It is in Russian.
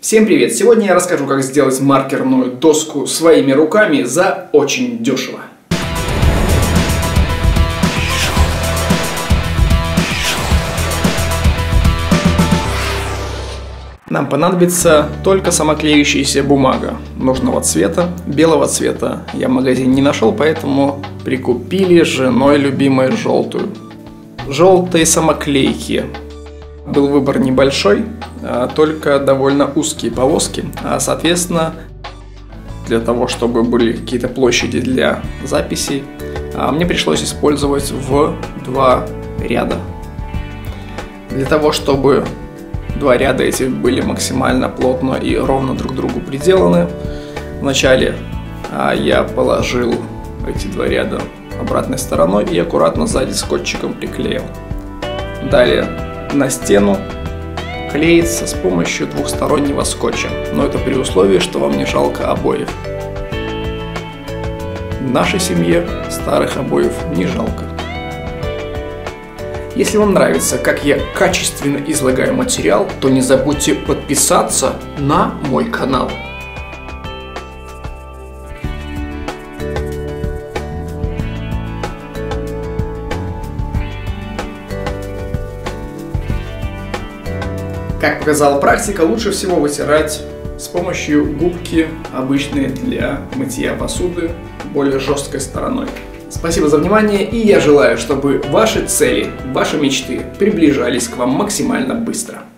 Всем привет! Сегодня я расскажу, как сделать маркерную доску своими руками за очень дешево. Нам понадобится только самоклеющаяся бумага нужного цвета, белого цвета я в магазине не нашел, поэтому прикупили с женой любимой желтую. Желтые самоклейки. Был выбор небольшой, только довольно узкие полоски, соответственно, для того, чтобы были какие-то площади для записей, мне пришлось использовать в два ряда. Для того, чтобы два ряда эти были максимально плотно и ровно друг к другу приделаны, вначале я положил эти два ряда обратной стороной и аккуратно сзади скотчиком приклеил. Далее на стену клеится с помощью двухстороннего скотча, но это при условии, что вам не жалко обоев. В нашей семье старых обоев не жалко. Если вам нравится, как я качественно излагаю материал, то не забудьте подписаться на мой канал. Как показала практика, лучше всего вытирать с помощью губки, обычной для мытья посуды, более жесткой стороной. Спасибо за внимание, и я желаю, чтобы ваши цели, ваши мечты приближались к вам максимально быстро.